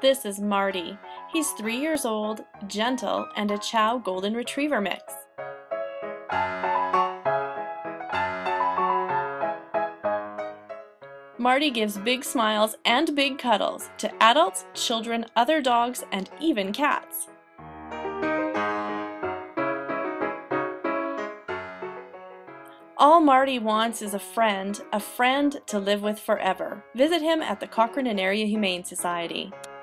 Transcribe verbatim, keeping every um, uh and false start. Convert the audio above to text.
This is Marty. He's three years old, gentle, and a Chow Golden Retriever mix. Marty gives big smiles and big cuddles to adults, children, other dogs, and even cats. All Marty wants is a friend, a friend to live with forever. Visit him at the Cochrane and Area Humane Society.